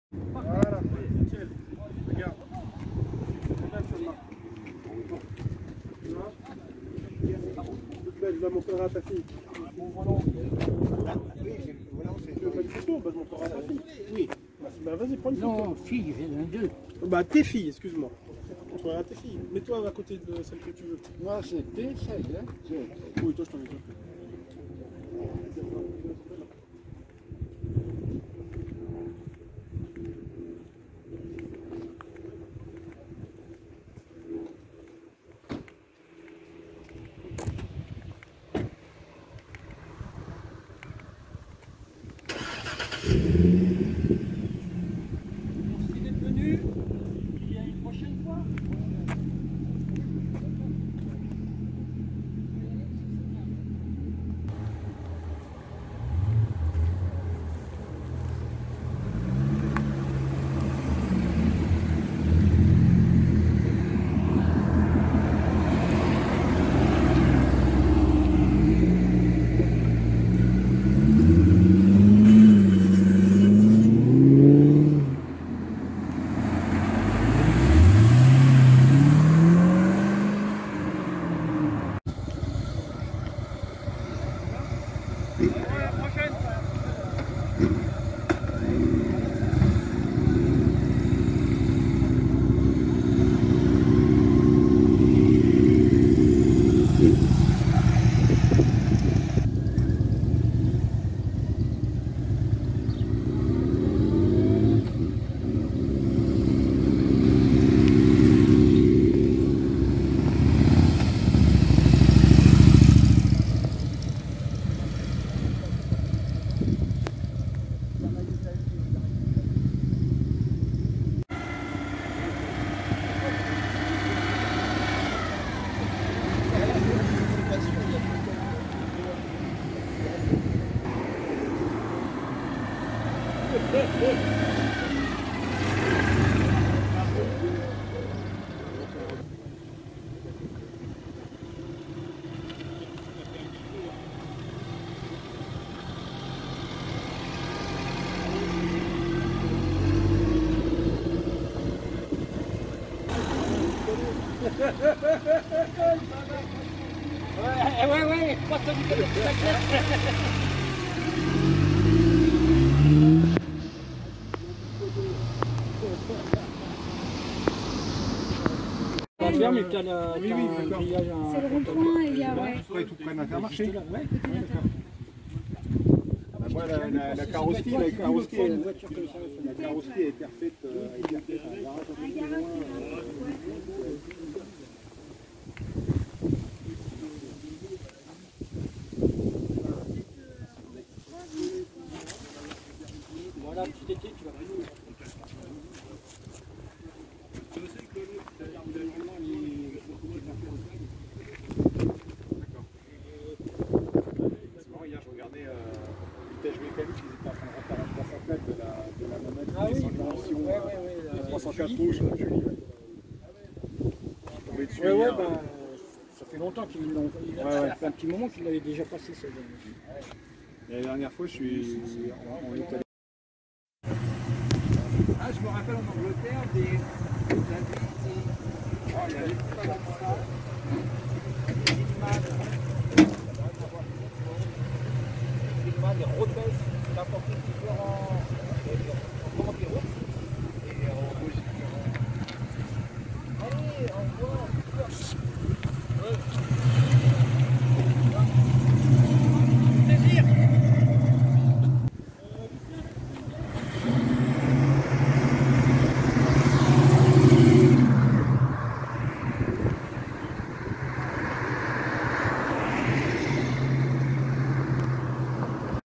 Voilà, nickel. Regarde. Regarde celle-là. Tu vois? Je dois montrer à ta fille. Bon volant. Tu veux pas une photo? Bah, je montrerai à ta fille. Oui. Bah, vas-y, prends une photo. Non, fille, j'ai un deux. Bah, tes filles, excuse-moi. Je montrerai à tes filles. Mets-toi à côté de celle que tu veux. Moi, c'était celle, hein. Oui, toi, je t'en ai dit. Merci d'être venu. Il y a une prochaine fois. Ouais, pas ça du tout. On va faire, mais t'as la. Oui, d'accord. C'est le rond-point, il y a, ouais. Après, tout près d'Intermarché. D'accord. Moi, la carrosserie, la carrosserie est refaite en garage. Voilà, petit été, tu vas venir. Hier, je regardais une tâche mécanique, ils étaient en train de refaire la 300 plaques de la Nomade. Ah oui, sans dimension, ouais. 304 rouges, je suis libre. Je suis tombé dessus. Ouais, hier. bah, ça fait longtemps qu'il l'ont. Ça fait un petit moment qu'il l'avait déjà passé, ça. La dernière fois, je suis en Italie. Ah, je me rappelle en Angleterre des avis et. Oh, il y avait pas longtemps. Des Rotes, n'importe différents. Comment dire et allez, au revoir. Ouais.